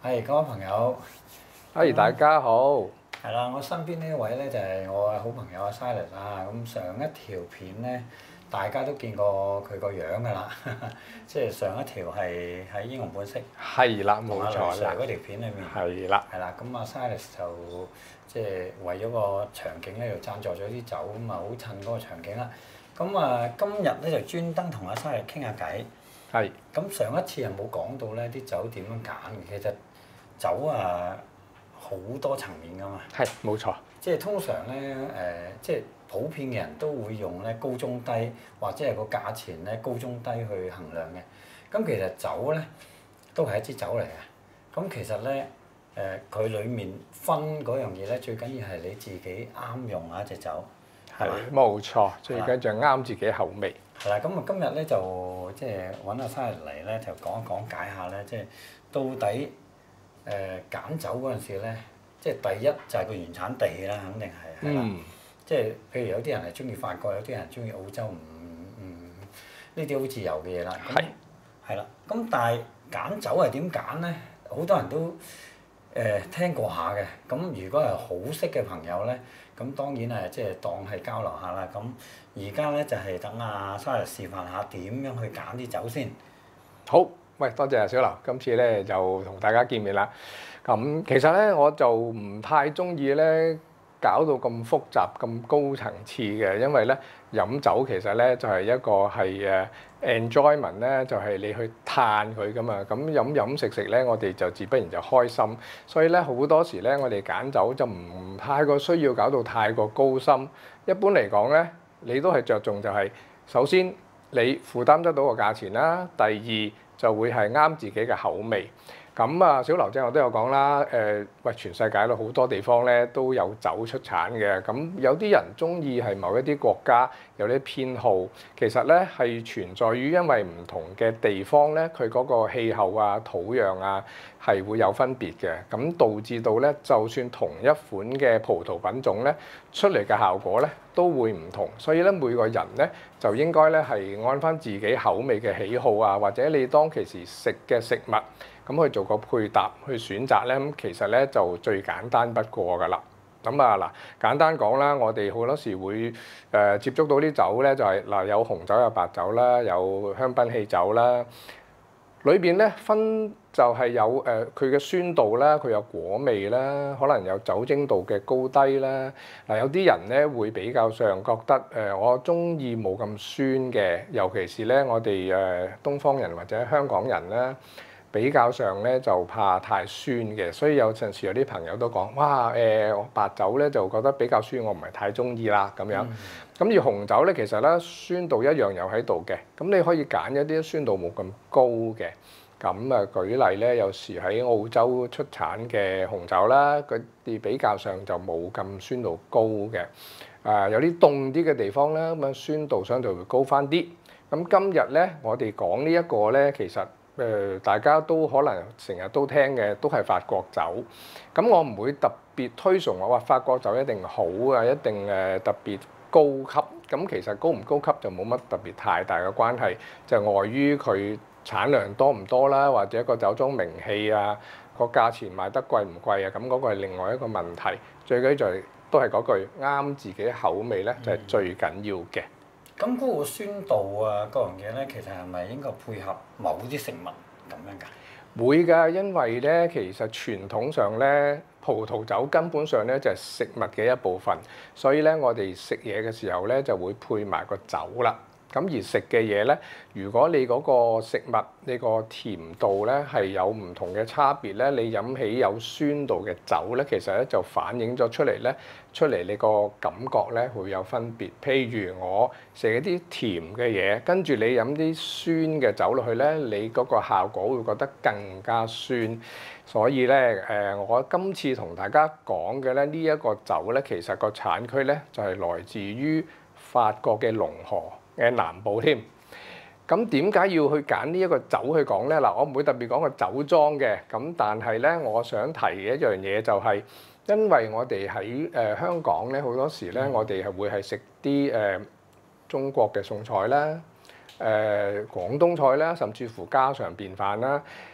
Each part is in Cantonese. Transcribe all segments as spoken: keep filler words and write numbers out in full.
係各位朋友， 嗨，大家好。 係啦，我身邊呢一位咧就係我嘅好朋友阿 Silas 啦。咁上一條片咧，大家都見過佢個樣㗎啦，即係上一條係喺英雄本色係啦， 同阿雷冇錯 Sir 啦。 嗰條片裏面。 係啦， 係啦，咁阿 Silas 就即係為咗個場景咧，就贊助咗啲酒，咁啊好襯嗰個場景啦。咁啊，今日咧就專登同阿 Silas 傾下偈。 係。 咁上一次又冇講到咧啲酒點樣揀嘅，其實酒啊好多層面㗎嘛。 係，冇錯。 即係通常咧誒、呃，即係普遍嘅人都會用咧高中低，或者係個價錢咧高中低去衡量嘅。咁其實酒咧都係一支酒嚟嘅。咁其實咧誒，佢、呃、裡面分嗰樣嘢咧，最緊要係你自己啱用啊隻酒。係嘛？ 冇錯，最緊要啱自己口味。 係啦，咁啊今日咧就即係揾阿生日嚟咧，就講一講解下咧，即係到底誒揀、呃、酒嗰陣時咧，即係第一就係個原產地啦，肯定係係啦。 嗯。 即係譬如有啲人係中意法國，有啲人中意澳洲，唔唔呢啲好自由嘅嘢啦。 係。 係啦，咁但係揀酒係點揀咧？好多人都誒、呃、聽過下嘅。咁如果係好識嘅朋友咧，咁當然係即係當係交流下啦。咁而家咧就係等阿 Silas 示範下點樣去揀啲酒先。 好，喂，多謝阿小劉，今次咧就同大家見面啦。咁其實咧我就唔太中意咧搞到咁複雜、咁高層次嘅，因為咧飲酒其實咧就係一個係誒 enjoyment 咧，就係你去嘆佢噶嘛。咁飲飲食食咧，我哋就自不然就開心。所以咧好多時咧，我哋揀酒就唔太過需要搞到太過高深。一般嚟講咧，你都係着重就係首先你負擔得到個價錢啦，第二就會係啱自己嘅口味。咁啊，小劉姐我都有講啦，誒、呃、喂，全世界都好多地方咧都有酒出產嘅。咁有啲人中意係某一啲國家有啲偏好，其實咧係存在於因為唔同嘅地方咧，佢嗰個氣候啊、土壤啊係會有分別嘅。咁導致到咧，就算同一款嘅葡萄品種咧出嚟嘅效果咧都會唔同。所以咧每個人咧就應該咧係按翻自己口味嘅喜好啊，或者你當其時食嘅食物。咁去做個配搭去選擇咧，咁其實咧就最簡單不過㗎啦。咁啊嗱，簡單講啦，我哋好多時會誒、呃、接觸到啲酒咧，就係、是、嗱有紅酒有白酒啦，有香檳氣酒啦，裏邊咧分就係有誒佢嘅酸度啦，佢有果味啦，可能有酒精度嘅高低啦。嗱有啲人咧會比較上覺得誒、呃、我中意冇咁酸嘅，尤其是咧我哋誒東方人或者香港人啦。比較上咧就怕太酸嘅，所以有陣時有啲朋友都講：哇誒、呃，白酒咧就覺得比較酸，我唔係太中意啦咁樣。咁、嗯、而紅酒咧其實咧酸度一樣有喺度嘅，咁你可以揀一啲酸度冇咁高嘅。咁啊舉例咧，有時喺澳洲出產嘅紅酒啦，佢哋比較上就冇咁酸度高嘅。啊、呃，有啲凍啲嘅地方咧，咁啊酸度相對會高返啲。咁今日咧，我哋講呢一個咧，其實誒、呃、大家都可能成日都聽嘅，都係法國酒。咁我唔會特別推崇我話法國酒一定好啊，一定誒特別高級。咁其實高唔高級就冇乜特別太大嘅關係，就礙於佢產量多唔多啦，或者個酒莊名氣啊，個價錢賣得貴唔貴啊，咁嗰個係另外一個問題。最緊要就係都係嗰句啱自己口味咧，就係、是、最緊要嘅。 咁嗰個酸度啊，嗰樣嘢咧，其實係咪應該配合某啲食物咁樣㗎？ 會㗎，因為咧，其實傳統上咧，葡萄酒根本上咧就係食物嘅一部分，所以咧我哋食嘢嘅時候咧就會配埋個酒啦。咁而食嘅嘢咧，如果你嗰個食物你個甜度咧係有唔同嘅差別咧，你飲起有酸度嘅酒咧，其實咧就反映咗出嚟咧，出嚟你個感覺咧會有分別。譬如我食一啲甜嘅嘢，跟住你飲啲酸嘅酒落去咧，你嗰個效果會覺得更加酸。所以咧誒、呃，我今次同大家講嘅咧呢一個酒咧，其實個產區咧就係來自於法國嘅龍河嘅南部添。咁點解要去揀呢一個酒去講咧？嗱，我唔會特別講個酒莊嘅，咁但係咧，我想提嘅一樣嘢就係，因為我哋喺誒香港咧，好多時咧，我哋係會係食啲誒中國嘅餸菜啦，誒廣東菜啦，甚至乎家常便飯啦。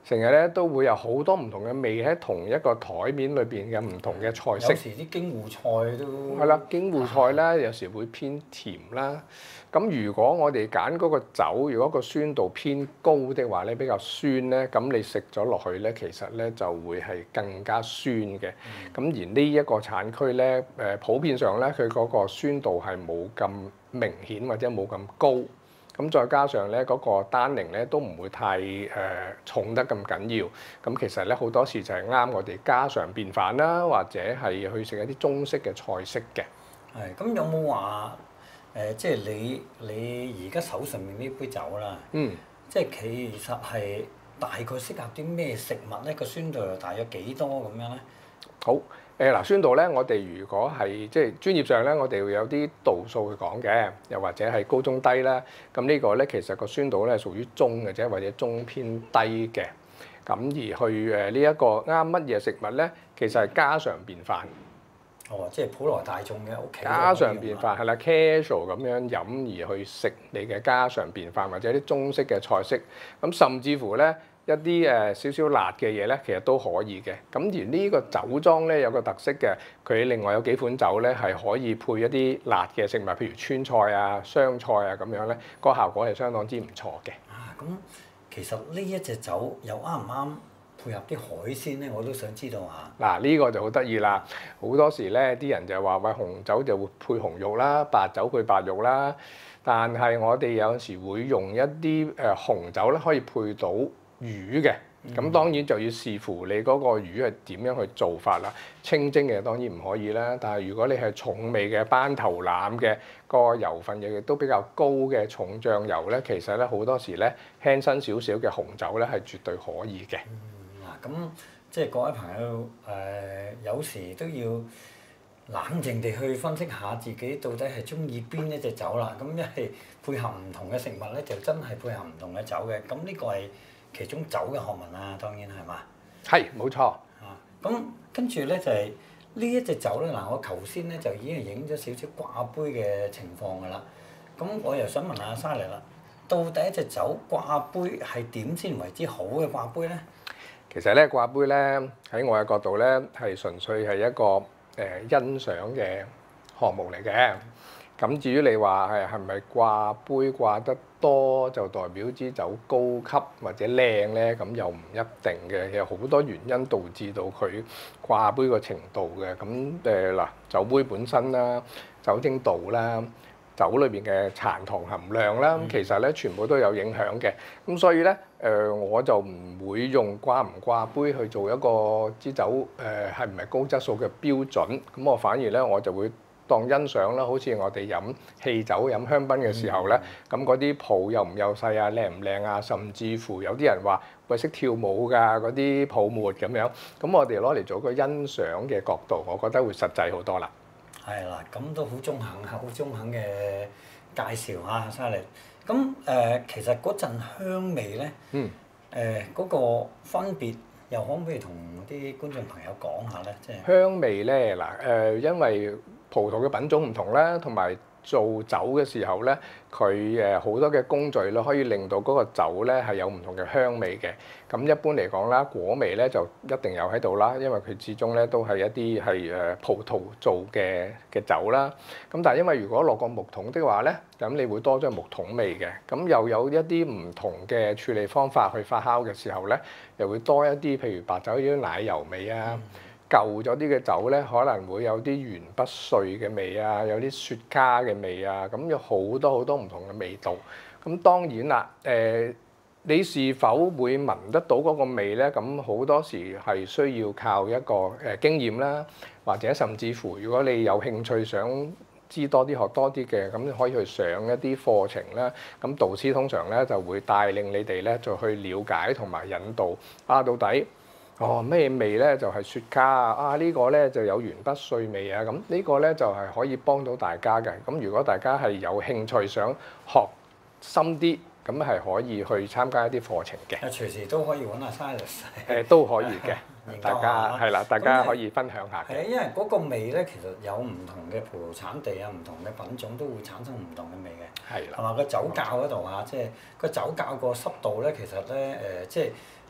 成日咧都會有好多唔同嘅味喺同一個台面裏邊嘅唔同嘅菜式。 有時啲京湖菜都係啦，京湖菜咧有時會偏甜啦。咁如果我哋揀嗰個酒，如果個酸度偏高的話咧，比較酸咧，咁你食咗落去咧，其實咧就會係更加酸嘅。咁、嗯、而呢一個產區咧，誒普遍上咧，佢嗰個酸度係冇咁明顯或者冇咁高。咁再加上咧嗰個單寧咧都唔會太誒、呃、重得咁緊要。咁其實咧好多時就係啱我哋家常便飯啦，或者係去食一啲中式嘅菜式嘅。 係，咁有冇話？誒、呃，即係你你而家手上面呢杯酒啦， 嗯， 即係其實係大概適合啲咩食物咧？個酸度又大約幾多咁樣咧？ 好，誒、呃、嗱，酸度咧，我哋如果係即係專業上咧，我哋會有啲度數去講嘅，又或者係高中低啦。咁呢個咧其實個酸度咧係屬於中嘅啫，或者中偏低嘅。咁而去誒呢一個啱乜嘢食物咧，其實係家常便飯。 哦，即係普羅大眾嘅屋企家常便飯係啦 ，casual 咁樣飲而去食你嘅家常便飯，或者啲中式嘅菜式。咁甚至乎咧一啲誒少少辣嘅嘢咧，其實都可以嘅。咁而呢個酒莊咧有個特色嘅，佢另外有幾款酒咧係可以配一啲辣嘅食物，譬如川菜啊、湘菜啊咁樣咧，個效果係相當之唔錯嘅。 啊，咁其實呢一隻酒又啱唔啱配合啲海鮮咧？我都想知道下。 嗱，呢個就好得意啦！好多時咧，啲人就話喂，紅酒就會配紅肉啦，白酒配白肉啦。但係我哋有時會用一啲誒紅酒咧，可以配到魚嘅。咁、嗯、當然就要視乎你嗰個魚係點樣去做法啦。清蒸嘅當然唔可以啦。但係如果你係重味嘅斑頭腩嘅，個油分亦都比較高嘅重醬油咧，其實咧好多時咧輕身少少嘅紅酒咧係絕對可以嘅。 咁即係各位朋友誒、呃，有時都要冷靜地去分析下自己到底係中意邊一隻酒啦。咁一係配合唔同嘅食物咧，就真係配合唔同嘅酒嘅。咁呢個係其中酒嘅學問啊，當然係嘛？係， 冇錯。 啊，咁跟住咧就係、是、呢一隻酒咧嗱，我頭先咧就已經係影咗少少掛杯嘅情況㗎啦。咁我又想問下沙力啦，到底一隻酒掛杯係點先為之好嘅掛杯咧？ 其實咧掛杯咧喺我嘅角度咧係純粹係一個誒、呃、欣賞嘅項目嚟嘅。咁至於你話係係咪掛杯掛得多就代表支酒高級或者靚咧？咁又唔一定嘅，有好多原因導致到佢掛杯個程度嘅。咁誒嗱，酒杯本身啦、酒精度啦、酒裏邊嘅殘糖含量啦，咁其實咧全部都有影響嘅。咁所以咧，誒、呃、我就唔會用掛唔掛杯去做一個支酒誒係唔係高質素嘅標準。咁我反而咧我就會當欣賞啦，好似我哋飲汽酒、飲香檳嘅時候咧，咁嗰啲泡幼唔幼細啊、靚唔靚啊，甚至乎有啲人話喂識跳舞㗎嗰啲泡沫咁樣，咁我哋攞嚟做個欣賞嘅角度，我覺得會實際好多啦。 係啦，咁都好中肯，好中肯嘅介紹嚇，沙力。咁誒、呃，其實嗰陣香味咧，誒嗰、 嗯呃嗰個分別又可唔可以同啲觀眾朋友講下咧？即係香味咧，嗱、呃、誒，因為葡萄嘅品種唔同啦，同埋做酒嘅時候咧，佢誒好多嘅工序咧，可以令到嗰個酒咧係有唔同嘅香味嘅。咁一般嚟講啦，果味咧就一定有喺度啦，因為佢始終咧都係一啲係誒葡萄做嘅嘅酒啦。咁但係因為如果落個木桶的話咧，咁你會多咗木桶味嘅。咁又有一啲唔同嘅處理方法去發酵嘅時候咧，又會多一啲譬如白酒啲奶油味啊。嗯舊咗啲嘅酒咧，可能會有啲鉛不碎嘅味啊，有啲雪茄嘅味啊，咁有好多好多唔同嘅味道。咁當然啦，誒、呃，你是否會聞得到嗰個味咧？咁好多時係需要靠一個誒、呃、經驗啦，或者甚至乎如果你有興趣想知多啲、學多啲嘅，咁你可以去上一啲課程啦。咁導師通常咧就會帶領你哋咧，就去了解同埋引導啊，到底。哦，咩味咧？就係雪茄啊！啊呢個咧就有鉛不碎味啊！咁呢個咧就係可以幫到大家嘅。咁如果大家係有興趣想學深啲，咁係可以去參加一啲課程嘅。 啊，隨時都可以揾阿 Silas。 誒都可以嘅，大家係啦，大家可以分享下嘅。 係啊，因為嗰個味咧，其實有唔同嘅葡萄產地啊，唔同嘅品種都會產生唔同嘅味嘅。 係啦。 同埋個酒窖嗰度啊，即係個酒窖個濕度咧，其實咧誒，即係。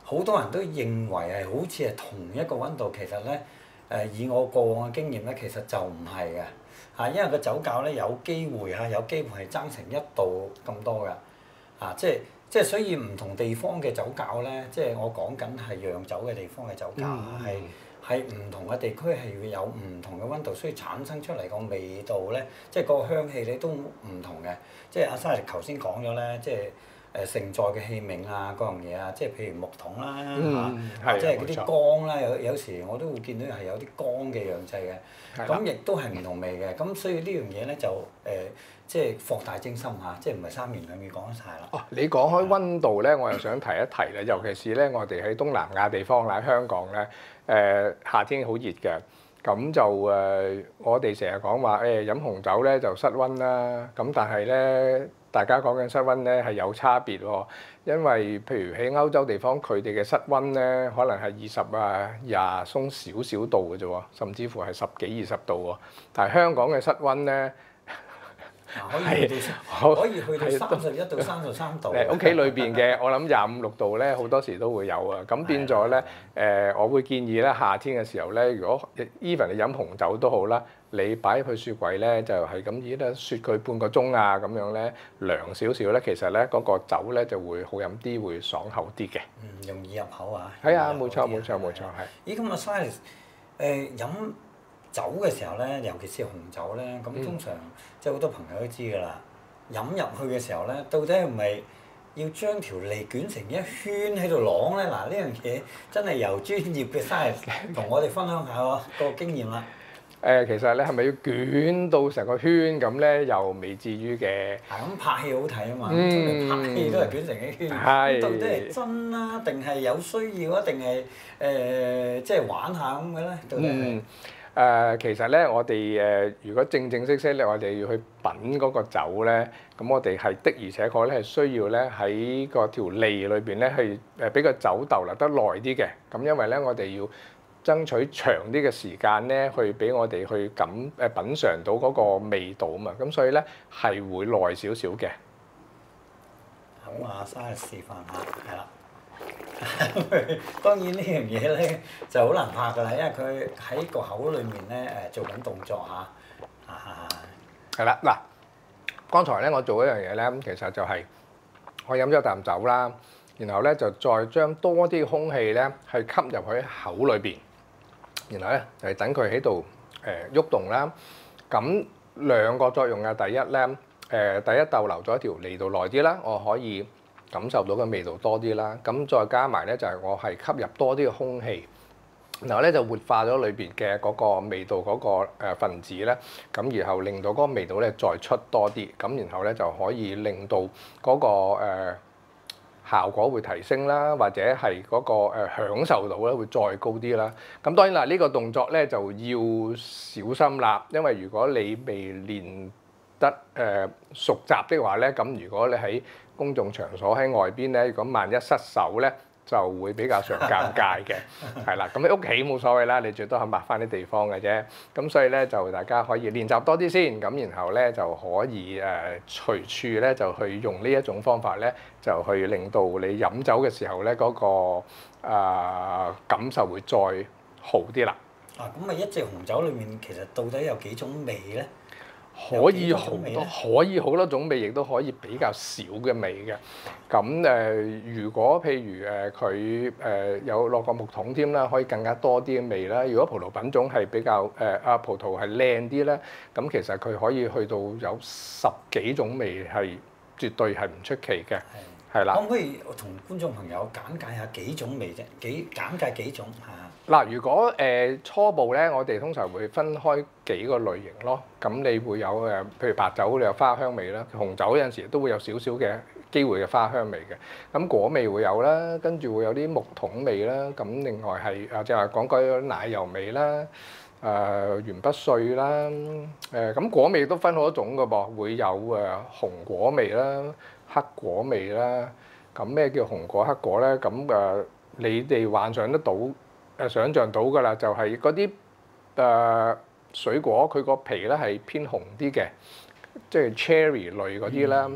好多人都認為係好似係同一個溫度，其實咧誒以我過往嘅經驗咧，其實就唔係嘅嚇，因為個酒窖咧有機會嚇，有機會係爭成一度咁多㗎嚇，即係即係所以唔同地方嘅酒窖咧，即係我講緊係釀酒嘅地方嘅酒窖係。嗯係唔同嘅地區係會有唔同嘅溫度，所以產生出嚟個味道咧，即係個香氣咧都唔同嘅。即係阿沙力頭先講咗咧，即係誒盛載嘅器皿啊，嗰樣嘢啊，即係譬如木桶啦嚇，或者係嗰啲缸啦，有有時我都會見到係有啲缸嘅釀製嘅，咁亦都係唔同味嘅。咁所以呢樣嘢咧就誒，即係博大精深嚇，即係唔係三言兩語講得晒啦。 哦，你講開溫度咧，我又想提一提咧，尤其是咧我哋喺東南亞地方啦，香港咧。誒、呃、夏天好熱嘅，咁就誒、呃、我哋成日講話誒飲紅酒咧就室溫啦，咁但係咧大家講緊室溫咧係有差別喎，因為譬如喺歐洲地方佢哋嘅室溫咧可能係二十啊廿鬆少少度嘅啫喎，甚至乎係十幾二十度喎，但係香港嘅室溫咧。 可以去到可以去到三十一到三十三度。 誒屋企裏邊嘅，我諗廿五六度咧，好多時都會有啊。咁變咗咧，誒我會建議咧，夏天嘅時候咧，如果 even 你飲紅酒都好啦，你擺入去雪櫃咧，就係咁依咧雪佢半個鐘啊，咁樣咧涼少少咧，其實咧嗰個酒咧就會好飲啲，會爽口啲嘅。 嗯，容易入口啊。 係啊，冇錯冇錯冇錯係。 咦，咁阿 Silas 誒飲酒嘅時候咧，尤其是紅酒咧，咁通常即係好多朋友都知㗎啦。飲入去嘅時候咧，到底係咪要將條脷捲成一圈喺度啷咧？嗱，呢樣嘢真係由專業嘅 Silas 同我哋分享下個經驗啦。 誒，其實咧係咪要捲到成個圈咁咧？又未至於嘅。 係咁拍戲好睇啊嘛，嗯、拍戲都係捲成一圈。係。到底係真啦，定係有需要啊？定係誒即係玩下咁嘅咧？到底係？ 嗯誒、呃、其實咧，我哋誒、呃、如果正正式式咧，我哋要去品嗰個酒咧，咁我哋係的而且確咧係需要咧喺個條脷裏邊咧去誒俾個酒逗留得耐啲嘅。咁因為咧，我哋要爭取長啲嘅時間咧，去俾我哋去感誒品嚐到嗰個味道啊嘛。咁所以咧係會耐少少嘅。 好啊，嘥示範下，係啦。當然呢樣嘢咧就好難拍㗎啦，因為佢喺個口裏面咧誒做緊動作嚇，啊係啦嗱，剛才咧我做一樣嘢咧，其實就係我飲咗啖酒啦，然後咧就再將多啲空氣咧去吸入喺口裏邊，然後咧就係等佢喺度誒喐動啦。咁兩個作用嘅，第一咧誒第一逗留咗條脷度耐啲啦，我可以感受到嘅味道多啲啦，咁再加埋咧就係我係吸入多啲嘅空氣，然後咧就活化咗裏邊嘅嗰個味道嗰個誒分子咧，咁然後令到嗰個味道咧再出多啲，咁然後咧就可以令到嗰個誒效果會提升啦，或者係嗰個誒享受到咧會再高啲啦。咁當然啦，呢個動作咧就要小心啦，因為如果你未練得誒熟習的話咧，咁如果你喺公眾場所喺外邊咧，如果萬一失手咧，就會比較上尷尬嘅，係啦。咁你屋企冇所謂啦，你最多係抹翻啲地方嘅啫。咁所以咧就大家可以練習多啲先，咁然後咧就可以誒隨處咧就去用呢一種方法咧，就去令到你飲酒嘅時候咧嗰個啊感受會再好啲啦。 啊，咁啊一隻紅酒裡面其實到底有幾種味咧？ 可以好多，可以好多種味，亦都可以比較少嘅味嘅。咁誒、呃，如果譬如誒佢誒有落個木桶添啦，可以更加多啲嘅味啦。如果葡萄品種係比較誒啊葡萄係靚啲咧，咁其實佢可以去到有十幾種味，係絕對係唔出奇嘅。係啦。可唔可以同觀眾朋友簡介下幾種味啫？幾簡介幾種嚇？ 嗱，如果誒、呃、初步咧，我哋通常會分開幾個類型咯。咁你會有誒，譬如白酒你有花香味啦，紅酒有陣時都會有少少嘅機會嘅花香味嘅。咁果味會有啦，跟住會有啲木桶味啦。咁另外係啊，即係話講嗰奶油味啦，誒、呃、鉛筆碎啦，誒、呃、咁果味都分好多種㗎噃，會有誒紅果味啦、黑果味啦。咁咩叫紅果黑果咧？咁誒、呃、你哋幻想得到？誒想像到㗎啦，就係嗰啲誒水果，佢個皮咧係偏紅啲嘅，即係 cherry 類嗰啲啦。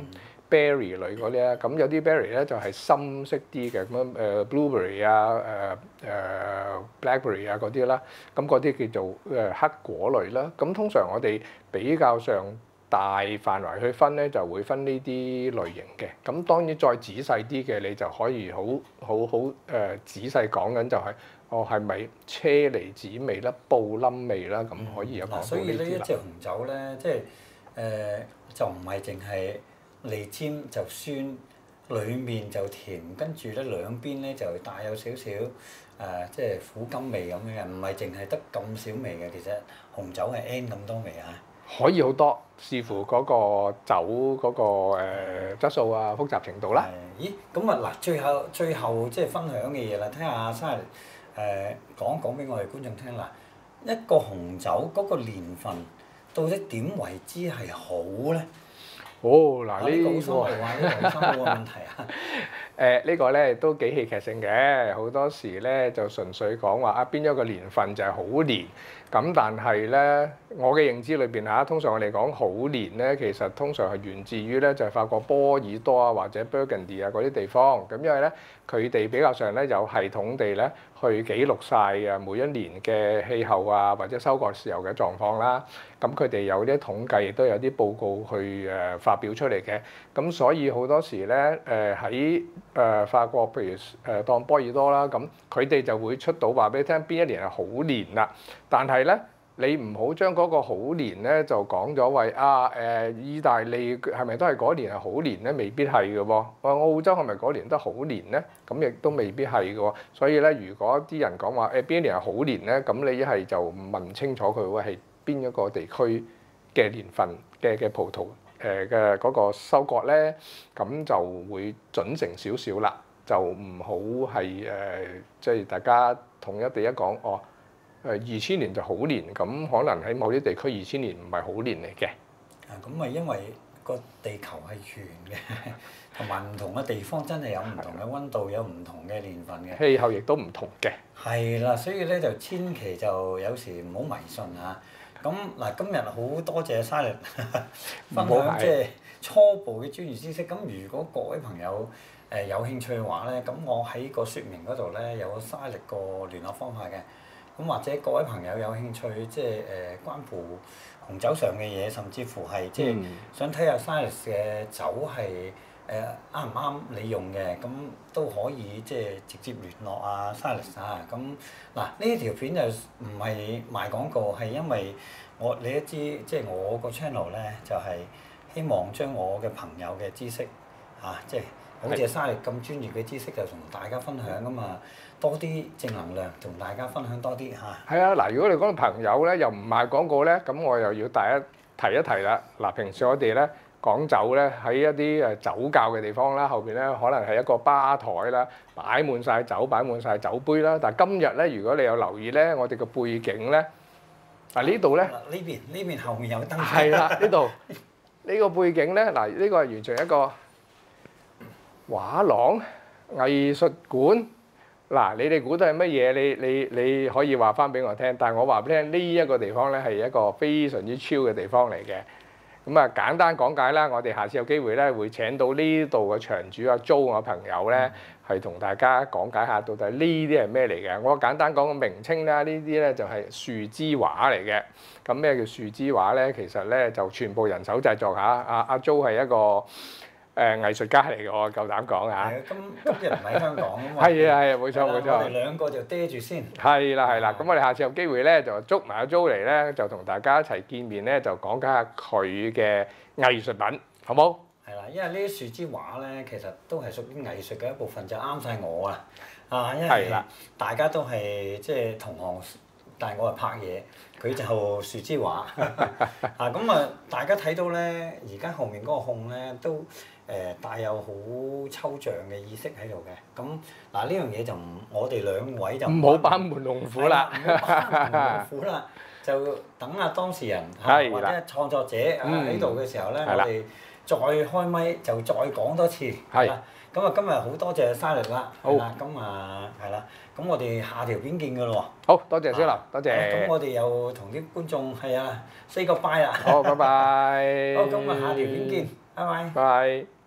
berry 類嗰啲啦，咁有啲 berry 咧就係深色啲嘅，咁樣誒 blueberry 啊、誒誒 blackberry 啊嗰啲啦，咁嗰啲叫做誒黑果類啦。咁通常我哋比較上大範圍去分咧，就會分呢啲類型嘅。咁當然再仔細啲嘅，你就可以好好好誒仔細講緊就係、是，哦係咪車厘子味啦、布冧味啦，咁可以有講到呢啲啦。 所以呢一隻紅酒咧，即係誒、呃、就唔係淨係脷尖就酸，裡面就甜，跟住咧兩邊咧就帶有少少誒即係苦甘味咁樣嘅，唔係淨係得咁少味嘅。其實紅酒係 N 咁多味啊！ 可以好多，視乎嗰個酒嗰、嗰個誒、呃、質素啊、複雜程度啦。 咦？咁啊嗱，最後最後即係分享嘅嘢啦，聽下阿沙誒講一講俾我哋觀眾聽啦。一個紅酒嗰個年份到底點為之係好咧？ 哦，嗱、這、 呢個呢個好深奧啊！呢個好深奧嘅問題啊！ 誒呢個咧都幾戲劇性嘅，好多時咧就純粹講話啊邊一個年份就係好年。咁但係咧，我嘅認知裏邊嚇，通常我哋講好年咧，其實通常係源自於咧就係法國波爾多啊或者 Burgundy 啊嗰啲地方。咁因為咧佢哋比較上咧有系統地咧去記錄晒啊每一年嘅氣候啊或者收割時候嘅狀況啦。咁佢哋有啲統計，亦都有啲報告去誒發表出嚟嘅。咁所以好多時咧誒喺誒法國，譬如誒當波爾多啦，咁佢哋就會出到話俾你聽邊一年係好年啦。但係咧，你唔好將嗰個好年咧就講咗為啊誒，意大利係咪都係嗰年係好年咧？未必係嘅喎。話澳洲係咪嗰年都好年咧？咁亦都未必係嘅喎。所以咧，如果啲人講話誒邊一年係好年咧，咁你一係就問清楚佢會係邊一個地區嘅年份嘅嘅葡萄誒嘅嗰個收割咧，咁就會準成少少啦。就唔好係誒，即係大家統一地一講哦。誒二千年就好年，咁可能喺某啲地區二千年唔係好年嚟嘅。 啊，咁咪因為個地球係圓嘅，同埋唔同嘅地方真係有唔同嘅溫度，有唔同嘅年份嘅。 氣候亦都唔同嘅。 係啦，所以咧就千祈就有時唔好迷信嚇。咁嗱，今日好多謝 Silas 分享即係初步嘅專業知識。咁如果各位朋友誒有興趣嘅話咧，咁我喺個説明嗰度咧有個 Silas 個聯絡方法嘅。咁或者各位朋友有興趣，即係誒關乎紅酒上嘅嘢，甚至乎係即係想睇下 Silas 嘅酒係誒啱唔啱你用嘅，咁都可以即係直接聯絡啊 Silas 啊。咁嗱呢條片就唔係賣廣告，係因為我你都知，即係我個 channel 咧就係希望將我嘅朋友嘅知識嚇，即係好似 Silas 咁專業嘅知識就同大家分享啊嘛。多啲正能量，同大家分享多啲嚇。係啊，嗱，如果你講到朋友咧，又唔賣廣告咧，咁我又要第一提一提啦。嗱，平時我哋咧講酒咧，喺一啲誒酒窖嘅地方啦，後邊咧可能係一個吧台啦，擺滿晒酒，擺滿晒酒杯啦。但係今日咧，如果你有留意咧，我哋個背景咧，嗱呢度咧， 呢邊呢邊後面有燈。 係啦，呢度呢個背景咧，嗱呢個係完全一個畫廊藝術館。嗱，你哋估到係乜嘢？你你你可以話翻俾我聽，但係我話俾你聽，呢一個地方咧係一個非常之 chill 嘅地方嚟嘅。咁啊，簡單講解啦，我哋下次有機會咧會請到呢度嘅場主阿 Jo 我朋友咧，係同大家講解下到底呢啲係咩嚟嘅。我簡單講個名稱啦，呢啲咧就係樹枝畫嚟嘅。咁咩叫樹枝畫咧？其實咧就全部人手製作嚇。阿阿 Jo 係一個誒藝術家嚟嘅，我夠膽講嚇。 係啊，今今日唔喺香港啊嘛。 係啊係啊，冇錯冇錯。 我哋兩個就嗲住先。 係啦係啦，咁我哋下次有機會咧，就捉埋阿 Jo 嚟咧，就同大家一齊見面咧，就講解下佢嘅藝術品，好冇？ 係啦，因為呢啲樹枝畫咧，其實都係屬於藝術嘅一部分，就啱晒我啊！啊，因為大家都係即係同行，但係我係拍嘢，佢就樹枝畫。啊，咁啊，大家睇到咧，而家後面嗰個控咧都〜誒帶有好抽象嘅意識喺度嘅，咁嗱呢樣嘢就唔，我哋兩位就唔好班門弄斧啦， 唔好班門弄斧啦，就等下當事人嚇或者創作者喺度嘅時候咧，我哋再開咪就再講多次，係啦。咁啊，今日好多謝 Silas啦，係啦，咁啊係啦，咁我哋下條片見㗎咯喎。 好多謝小劉，多謝。 咁我哋又同啲觀眾係啊 say 個 bye 啦。 好，拜拜。 好，咁啊下條片見，拜拜。 拜。